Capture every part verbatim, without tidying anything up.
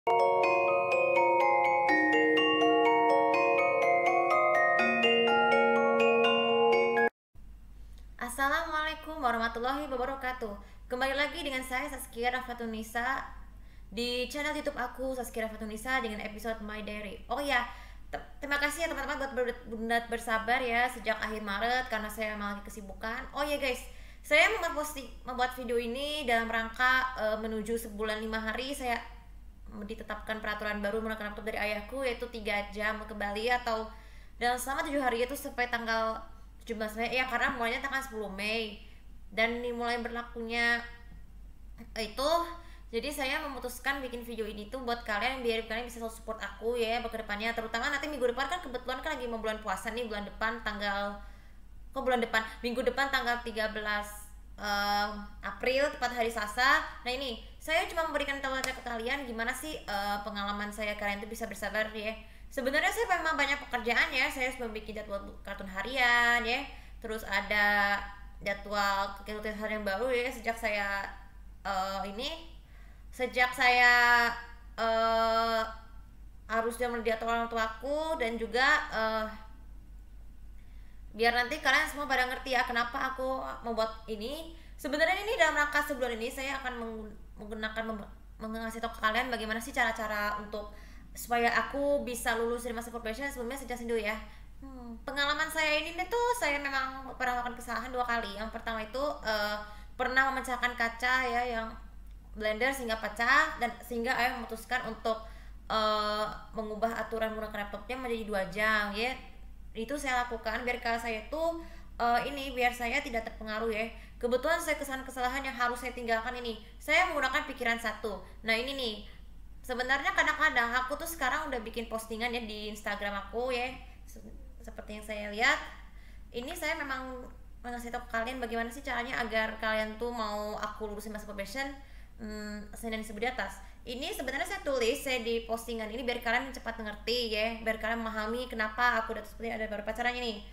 Assalamualaikum warahmatullahi wabarakatuh. Kembali lagi dengan saya Saskia Rafatunisa di channel YouTube aku Saskia Rafatunisa dengan episode My Diary. Oh ya, terima kasih ya teman-teman buat ber bersabar ya sejak akhir Maret karena saya memang lagi kesibukan. Oh ya guys, saya membuat posting membuat video ini dalam rangka uh, menuju sebulan lima hari saya ditetapkan peraturan baru menggunakan laptop dari ayahku, yaitu tiga jam ke Bali atau dalam selama tujuh hari itu sampai tanggal tujuh belas Mei ya, karena mulainya tanggal sepuluh Mei dan dimulai berlakunya itu. Jadi saya memutuskan bikin video ini tuh buat kalian biar kalian bisa selalu support aku ya kedepannya, terutama nanti minggu depan kan kebetulan kan lagi mau bulan puasa nih, bulan depan tanggal kok bulan depan minggu depan tanggal tiga belas uh, April tepat hari Selasa. Nah ini saya cuma memberikan tahu aja ke kalian gimana sih uh, pengalaman saya, kalian tuh bisa bersabar ya. Sebenarnya saya memang banyak pekerjaan ya, saya harus membuat jadwal kartun harian ya, terus ada jadwal kegiatan harian baru ya sejak saya uh, ini sejak saya uh, harus diatur orang tuaku, dan juga uh, biar nanti kalian semua pada ngerti ya kenapa aku membuat ini. Sebenarnya ini dalam rangka sebulan ini saya akan menggunakan mengasih tahu ke kalian bagaimana sih cara-cara untuk supaya aku bisa lulus dari masa probation. Sebelumnya saya jelasin dulu ya. Hmm, pengalaman saya ini tuh saya memang pernah melakukan kesalahan dua kali. Yang pertama itu uh, pernah memecahkan kaca ya yang blender sehingga pecah, dan sehingga ayah memutuskan untuk uh, mengubah aturan menggunakan laptopnya menjadi dua jam ya. Itu saya lakukan biar kalau saya tuh uh, ini biar saya tidak terpengaruh ya. Kebetulan saya kesalahan kesalahan yang harus saya tinggalkan ini, saya menggunakan pikiran satu. Nah ini nih, sebenarnya kadang-kadang aku tuh sekarang udah bikin postingan ya di Instagram aku ya, seperti yang saya lihat ini. Saya memang mengasih tahu ke kalian bagaimana sih caranya agar kalian tuh mau aku lulusin masa probation hmm, saya dan disebut di atas. Ini sebenarnya saya tulis saya di postingan ini biar kalian cepat mengerti ya, biar kalian memahami kenapa aku udah seperti ada beberapa caranya nih.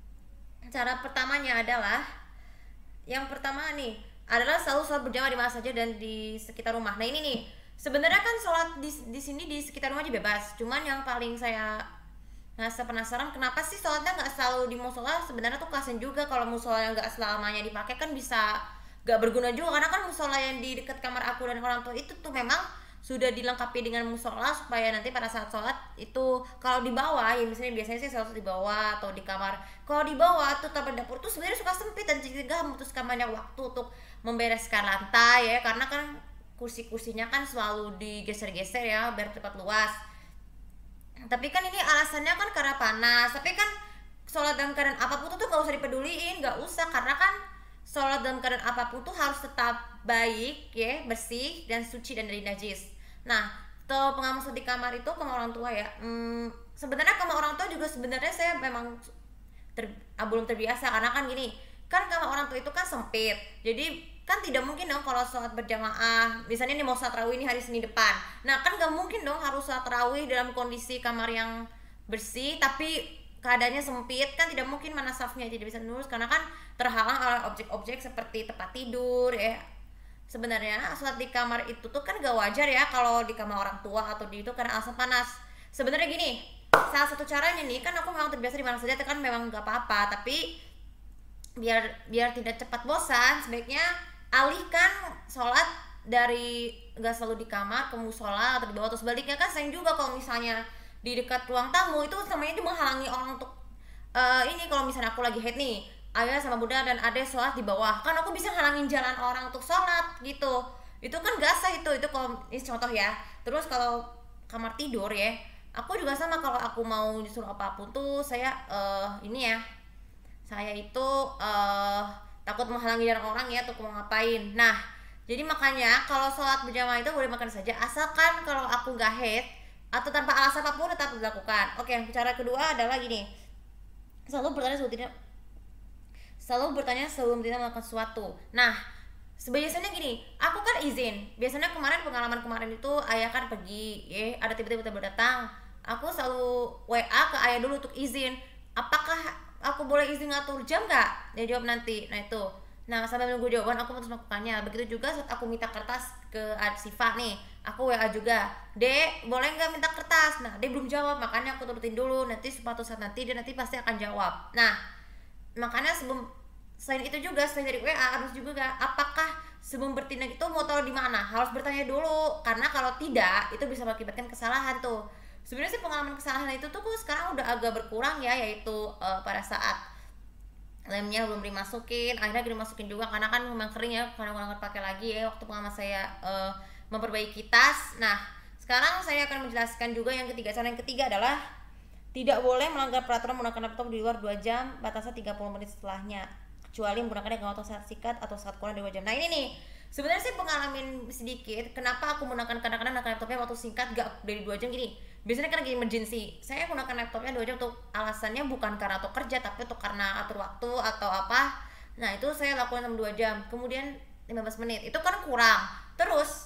Cara pertamanya adalah yang pertama nih adalah selalu sholat berjamaah di mana saja dan di sekitar rumah. Nah ini nih, sebenarnya kan sholat di, di sini di sekitar rumah aja bebas, cuman yang paling saya ngerasa penasaran kenapa sih sholatnya nggak selalu di musola. Sebenarnya tuh kasian juga kalau musola yang nggak selamanya dipakai, kan bisa nggak berguna juga, karena kan musola yang di dekat kamar aku dan orang tua itu tuh memang sudah dilengkapi dengan musola supaya nanti pada saat sholat itu kalau di bawah ya, misalnya biasanya sih sholat di bawah atau di kamar, kalau di bawah tuh tempat dapur tuh sebenarnya suka sempit dan juga membutuhkan banyak waktu untuk membereskan lantai ya, karena kan kursi-kursinya kan selalu digeser-geser ya biar cepat luas. Tapi kan ini alasannya kan karena panas, tapi kan sholat dalam keadaan apapun tuh nggak usah dipeduliin, nggak usah, karena kan sholat dalam keadaan apapun tuh harus tetap baik ya, bersih dan suci dan dari najis. Nah, tuh pengalaman di kamar itu kamar orang tua ya. Hmm, sebenarnya kamar orang tua juga sebenarnya saya memang ter, ah, belum terbiasa, karena kan gini, kan kamar orang tua itu kan sempit. Jadi kan tidak mungkin dong kalau sholat berjamaah, misalnya nih mau sholat tarawih ini hari Senin depan. Nah, kan gak mungkin dong harus sholat tarawih dalam kondisi kamar yang bersih tapi keadaannya sempit, kan tidak mungkin, mana safnya tidak bisa lurus karena kan terhalang oleh objek-objek seperti tempat tidur ya. Sebenarnya sholat di kamar itu tuh kan gak wajar ya kalau di kamar orang tua atau di itu karena alasan panas. Sebenarnya gini, salah satu caranya nih, kan aku memang terbiasa di mana saja kan memang gak apa-apa, tapi biar biar tidak cepat bosan sebaiknya alihkan sholat dari gak selalu di kamar ke musola atau di bawah, atau sebaliknya. Kan sayang juga kalau misalnya di dekat ruang tamu itu namanya itu menghalangi orang untuk uh, ini kalau misalnya aku lagi head nih, ayah sama bunda dan adek sholat di bawah, kan aku bisa halangin jalan orang untuk sholat gitu. Itu kan gak sah itu, itu kalau ini contoh ya. Terus kalau kamar tidur ya, aku juga sama, kalau aku mau disuruh apapun tuh saya uh, ini ya, saya itu uh, takut menghalangi jalan orang ya untuk mau ngapain. Nah, jadi makanya kalau sholat berjamaah itu boleh makan saja, asalkan kalau aku gak head atau tanpa alasan apapun tetap dilakukan. Oke, cara kedua adalah gini, selalu bertanya sebelum tidak selalu bertanya sebelum tidak melakukan sesuatu. Nah, biasanya gini, aku kan izin. Biasanya kemarin pengalaman kemarin itu ayah kan pergi, ya, ada tiba-tiba datang. Aku selalu W A ke ayah dulu untuk izin. Apakah aku boleh izin ngatur jam nggak? Dia jawab nanti. Nah itu Nah, sambil menunggu jawaban aku terus melakukannya. Begitu juga saat aku minta kertas ke Siva nih, aku W A juga, Dek, boleh nggak minta kertas? Nah, dia belum jawab, makanya aku turutin dulu. Nanti suatu saat nanti dia nanti pasti akan jawab. Nah, makanya sebelum selain itu juga selain dari W A harus juga apakah sebelum bertindak itu mau taruh di mana, harus bertanya dulu, karena kalau tidak itu bisa mengakibatkan kesalahan tuh. Sebenarnya sih pengalaman kesalahan itu tuh aku sekarang udah agak berkurang ya, yaitu uh, pada saat lemnya belum dimasukin, akhirnya dimasukin juga karena kan memang kering ya, karena nggak pakai lagi ya waktu pengalaman saya uh, memperbaiki tas. Nah, sekarang saya akan menjelaskan juga yang ketiga. Cara yang ketiga adalah tidak boleh melanggar peraturan menggunakan laptop di luar dua jam, batasnya tiga puluh menit setelahnya, kecuali menggunakannya dengan waktu saat singkat atau saat kurang dari dua jam. Nah ini nih, sebenarnya saya pengalaman sedikit kenapa aku menggunakan kadang-kadang menggunakan laptopnya waktu singkat gak dari dua jam gini. Biasanya kan lagi emergency, saya menggunakan laptopnya dua jam untuk alasannya bukan karena untuk kerja, tapi untuk karena atur waktu atau apa. Nah itu saya lakukan selama dua jam, kemudian lima belas menit, itu kan kurang. Terus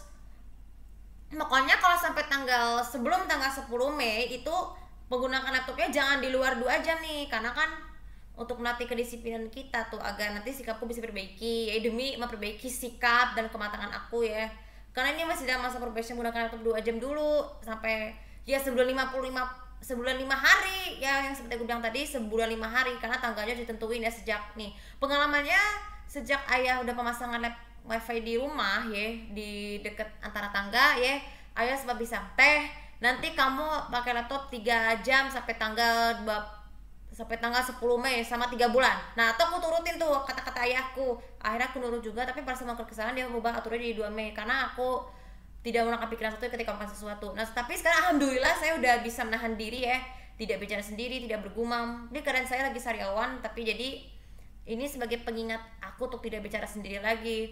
makanya kalau sampai tanggal sebelum tanggal sepuluh Mei itu menggunakan laptopnya jangan di luar dua jam nih, karena kan untuk melatih kedisiplinan kita tuh agar nanti sikapku bisa perbaiki ya, demi memperbaiki sikap dan kematangan aku ya, karena ini masih dalam masa probation menggunakan laptop dua jam dulu sampai ya sebulan lima puluh lima sebulan lima hari ya, yang seperti aku bilang tadi sebulan lima hari, karena tanggalnya ditentuin ya sejak nih pengalamannya sejak ayah udah pemasangan lab wifi di rumah ya, di deket antara tangga ya, ayah sempat bilang, teh nanti kamu pakai laptop tiga jam sampai tanggal sampai tanggal sepuluh Mei sama tiga bulan. Nah, atau aku turutin tuh kata-kata ayahku. Akhirnya aku nurut juga, tapi pada saat kesalahan dia mengubah aturannya di dua Mei karena aku tidak menggunakan pikiran satu ketika melakukan sesuatu. Nah, tapi sekarang alhamdulillah saya udah bisa menahan diri ya, tidak bicara sendiri, tidak bergumam. Ini keadaan saya lagi sariawan, tapi jadi ini sebagai pengingat aku untuk tidak bicara sendiri lagi.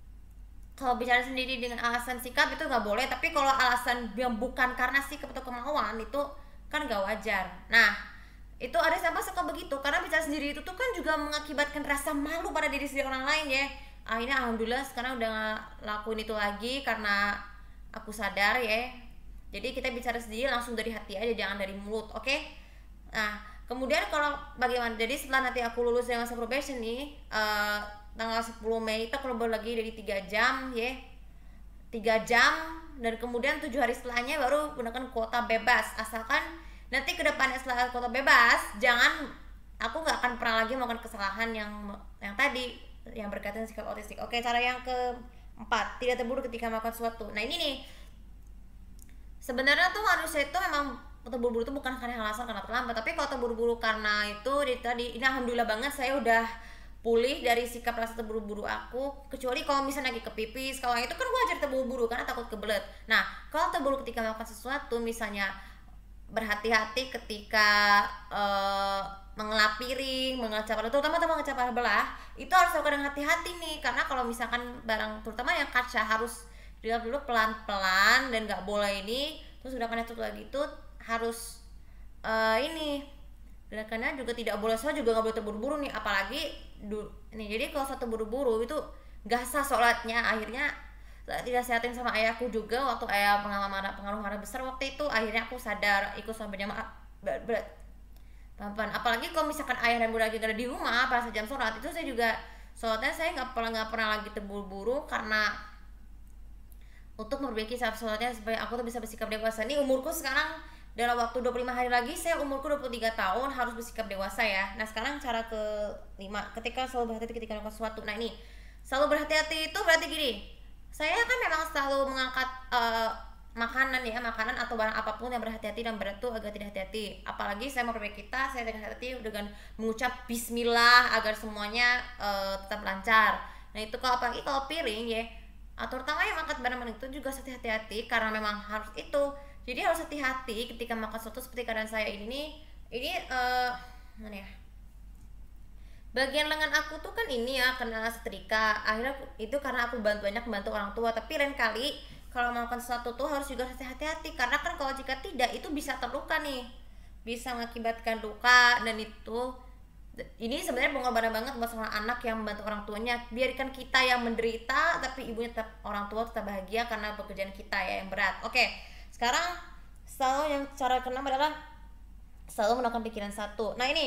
Kalau bicara sendiri dengan alasan sikap itu nggak boleh, tapi kalau alasan yang bukan karena sikap atau kemauan itu kan nggak wajar. Nah, itu ada siapa suka begitu, karena bicara sendiri itu tuh kan juga mengakibatkan rasa malu pada diri sendiri orang lain ya. Akhirnya alhamdulillah sekarang udah gak lakuin itu lagi karena aku sadar ya. Jadi kita bicara sendiri langsung dari hati aja, jangan dari mulut, oke? Okay? Nah, kemudian kalau bagaimana, jadi setelah nanti aku lulus dari masa probation nih uh, tanggal sepuluh Mei itu kalau baru lagi dari tiga jam ya, tiga jam, dan kemudian tujuh hari setelahnya baru gunakan kuota bebas. Asalkan nanti kedepannya setelah kuota bebas, jangan, aku nggak akan pernah lagi melakukan kesalahan yang yang tadi yang berkaitan sikap autistik. Oke, cara yang keempat, tidak terburu ketika melakukan sesuatu. Nah ini nih, sebenarnya tuh manusia itu memang terburu-buru itu bukan karena alasan karena terlambat, tapi kalau terburu-buru karena itu dari tadi, ini alhamdulillah banget saya udah pulih dari sikap rasa terburu-buru aku. Kecuali kalau misalnya lagi kepipis, kalau itu kan wajar terburu-buru karena takut kebelet. Nah, kalau terburu ketika melakukan sesuatu, misalnya berhati-hati ketika uh, mengelap piring, mengecap, terutama mengecap belah, itu harus lakukan dengan hati-hati nih, karena kalau misalkan barang terutama yang kaca harus dilihat dulu pelan-pelan dan nggak boleh ini, terus gerakannya tuh lagi itu harus uh, ini gerakannya juga tidak boleh, soal juga nggak boleh terburu-buru nih, apalagi du, nih jadi kalau satu buru-buru itu nggak sah sholatnya. Akhirnya tidak sehatin sama ayahku juga waktu ayah pengalaman pengaruh marah besar waktu itu, akhirnya aku sadar ikut sampai jamaah berat pelan-pelan. Apalagi kalau misalkan ayah dan bunda lagi ada di rumah pada saat jam sholat, itu saya juga sholatnya saya nggak pernah nggak pernah lagi terburu-buru, karena untuk memperbaiki saat sholatnya supaya aku tuh bisa bersikap dewasa. Ini umurku sekarang dalam waktu dua puluh lima hari lagi, saya umurku dua puluh tiga tahun, harus bersikap dewasa ya. Nah sekarang cara kelima, ketika selalu berhati-hati ketika melakukan sesuatu. Nah ini selalu berhati-hati itu berarti gini, saya kan memang selalu mengangkat uh, makanan ya, makanan atau barang apapun yang berhati-hati dan berat tuh agak tidak hati-hati. Apalagi saya memperbaiki kita, saya dengan hati-hati dengan mengucap bismillah agar semuanya uh, tetap lancar. Nah itu kalau apalagi kalau piring ya, atau terutama yang angkat barang-barang itu juga hati-hati karena memang harus itu. Jadi harus hati-hati ketika makan sesuatu seperti keadaan saya ini nih. Ini uh, mana ya? Bagian lengan aku tuh kan ini ya kena setrika. Akhirnya itu karena aku bantu banyak membantu orang tua, tapi lain kali kalau melakukan sesuatu tuh harus juga hati-hati, karena kan kalau jika tidak itu bisa terluka nih, bisa mengakibatkan luka. Dan itu ini sebenarnya pengorbanan banget buat seorang anak yang membantu orang tuanya. Biarkan kita yang menderita, tapi ibunya tetap, orang tua tetap bahagia karena pekerjaan kita ya yang berat. Oke, sekarang selalu yang cara keenam adalah selalu melakukan pikiran satu. Nah ini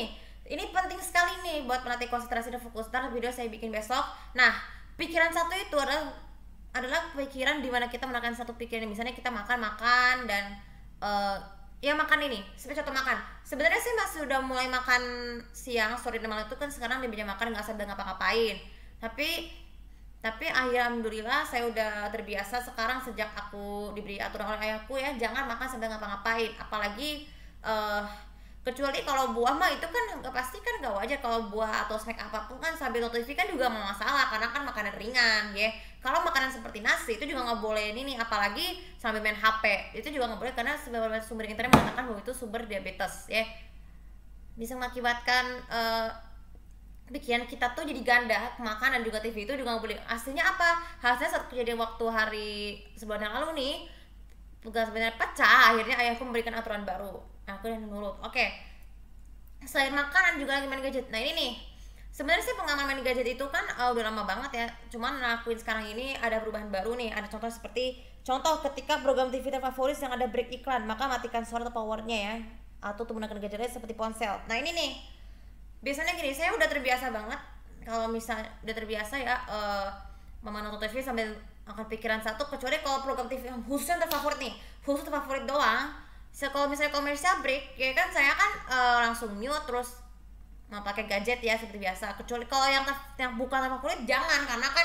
ini penting sekali nih buat melatih konsentrasi dan fokus. Ntar video saya bikin besok. Nah, pikiran satu itu adalah adalah pikiran dimana kita menekan satu pikiran. Misalnya kita makan-makan dan uh, ya makan ini, seperti contoh makan. Sebenarnya saya masih udah mulai makan siang, sore dan malam itu kan sekarang di meja makan nggak sambil ngapa-ngapain. Tapi tapi alhamdulillah saya udah terbiasa sekarang sejak aku diberi aturan oleh ayahku ya, jangan makan sambil ngapa-ngapain. Apalagi uh, kecuali kalau buah mah itu kan nggak pasti kan nggak wajar, kalau buah atau snack apapun kan sambil nonton T V kan juga mau masalah karena kan makanan ringan ya. Kalau makanan seperti nasi itu juga nggak boleh ini, apalagi sambil main H P itu juga nggak boleh karena sebenarnya sumber internet mengatakan bahwa itu sumber diabetes ya, bisa mengakibatkan uh, pikiran kita tuh jadi ganda, makan dan juga T V itu juga nggak boleh. Aslinya apa? Hasilnya saat kejadian waktu hari sebulan yang lalu nih, tugas sebenarnya pecah, akhirnya ayahku memberikan aturan baru. Aku udah nurut. Oke. Selain makanan juga lagi main gadget. Nah ini nih, sebenarnya sih pengalaman main gadget itu kan uh, udah lama banget ya. Cuman ngelakuin sekarang ini ada perubahan baru nih. Ada contoh seperti contoh ketika program T V terfavorit yang ada break iklan, maka matikan suara atau powernya ya, atau menggunakan gadgetnya seperti ponsel. Nah ini nih, biasanya gini, saya udah terbiasa banget kalau misalnya udah terbiasa ya uh, menonton T V sambil akan pikiran satu, kecuali kalau program T V yang khusus yang terfavorit nih, khusus terfavorit doang. So, kalau misalnya komersial break ya kan saya kan uh, langsung mute terus mau pakai gadget ya seperti biasa. Kecuali kalau yang yang bukan terfavorit jangan, karena kan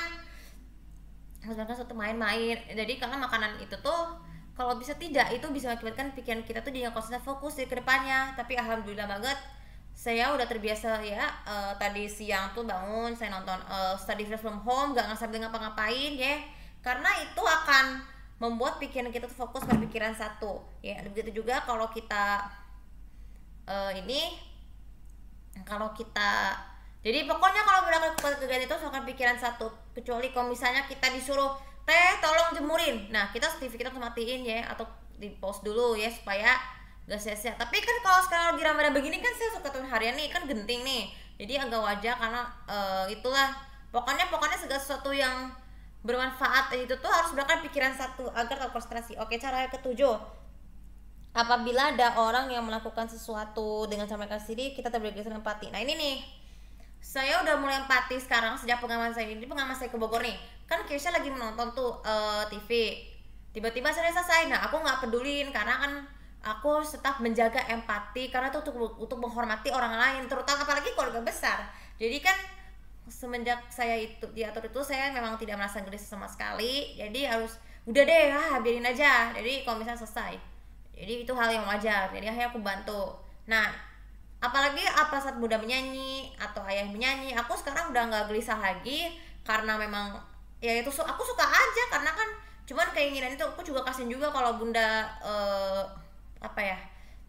harus makan satu main-main. Jadi karena makanan itu tuh kalau bisa tidak, itu bisa mengakibatkan pikiran kita tuh jadi konsen fokus di kedepannya. Tapi alhamdulillah banget saya udah terbiasa ya, uh, tadi siang tuh bangun saya nonton uh, study from home, gak sambil ngapa-ngapain ya, karena itu akan membuat pikiran kita tuh fokus pada pikiran satu ya. Begitu juga kalau kita uh, ini kalau kita jadi pokoknya kalau udah kegiatan itu akan pikiran satu, kecuali kalau misalnya kita disuruh teh tolong jemurin, nah kita T V kita tuh matiin ya, atau di pause dulu ya supaya gak sia-sia. Tapi kan kalau sekarang lagi Ramadan begini kan saya suka tuh harian nih kan genting nih, jadi agak wajar karena uh, itulah pokoknya pokoknya segala sesuatu yang bermanfaat itu tuh harus berangkat pikiran satu agar terkonsentrasi. Oke, cara yang ketujuh, apabila ada orang yang melakukan sesuatu dengan cara mereka sendiri, kita terbiasa empati. Nah ini nih, saya udah mulai empati sekarang sejak pengalaman saya ini. Pengalaman saya ke Bogor nih, kan Keisha lagi menonton tuh uh, T V, tiba-tiba saya selesai. Nah aku nggak pedulin karena kan aku tetap menjaga empati, karena itu untuk untuk menghormati orang lain, terutama apalagi keluarga besar. Jadi kan semenjak saya itu diatur itu, saya memang tidak merasa gelisah sama sekali. Jadi harus udah deh, ah biarin aja. Jadi kalau misalnya selesai, jadi itu hal yang wajar. Jadi akhirnya aku bantu. Nah apalagi apa saat bunda menyanyi atau ayah menyanyi, aku sekarang udah nggak gelisah lagi, karena memang ya itu aku suka aja, karena kan cuman keinginan itu. Aku juga kasian juga kalau bunda uh, apa ya,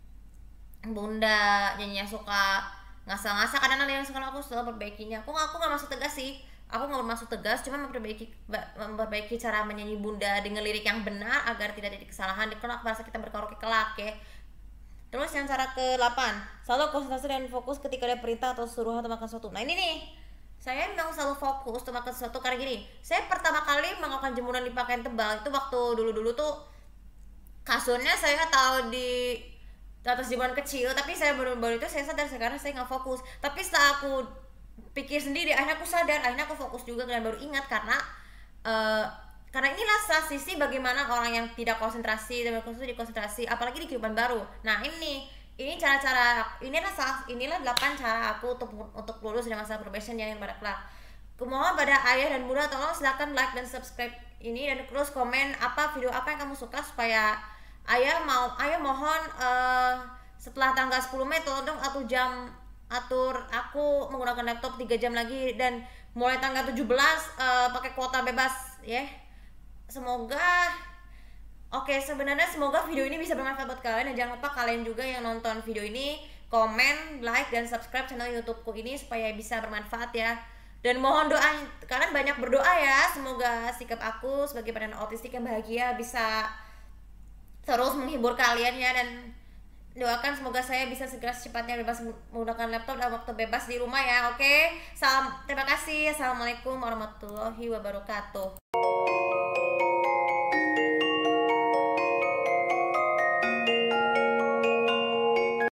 bunda nyanyinya suka ngasal-ngasal, kadang ada yang suka, aku selalu perbaikinya. Aku aku nggak masuk tegas sih, aku nggak bermaksud tegas, cuma memperbaiki memperbaiki cara menyanyi bunda dengan lirik yang benar agar tidak ada kesalahan. Kelak bahasa kita berkaraoke kelak ya. Terus yang cara ke delapan, selalu konsentrasi dan fokus ketika ada perintah atau suruhan atau makan sesuatu. Nah ini nih, saya memang selalu fokus untuk makan sesuatu karena gini, saya pertama kali melakukan jemuran di pakaian tebal itu waktu dulu-dulu tuh kasurnya saya tahu di atas jemuran kecil, tapi saya baru-baru itu saya sadar sekarang saya nggak fokus. Tapi setelah aku pikir sendiri, akhirnya aku sadar, akhirnya aku fokus juga dan baru ingat, karena uh, karena inilah salah sisi bagaimana orang yang tidak konsentrasi dan berkonsentrasi konsentrasi, apalagi di kehidupan baru. Nah ini ini cara-cara inilah salah inilah delapan cara aku untuk untuk lulus dari masalah probation yang pada kelak. Kumohon pada ayah dan bunda, tolong silakan like dan subscribe ini, dan terus komen apa video apa yang kamu suka supaya ayah mau ayah mohon uh, setelah tanggal sepuluh Mei tolong dong atur jam atur aku menggunakan laptop tiga jam lagi, dan mulai tanggal tujuh belas uh, pakai kuota bebas ya. Yeah. Semoga oke okay, sebenarnya semoga video ini bisa bermanfaat buat kalian, dan jangan lupa kalian juga yang nonton video ini komen, like dan subscribe channel YouTubeku ini supaya bisa bermanfaat ya. Dan mohon doa kalian banyak berdoa ya, semoga sikap aku sebagai penyandang autistik yang bahagia bisa terus menghibur kalian ya, dan doakan semoga saya bisa segera secepatnya bebas menggunakan laptop dan waktu bebas di rumah ya. Oke, salam, terima kasih. Assalamualaikum warahmatullahi wabarakatuh.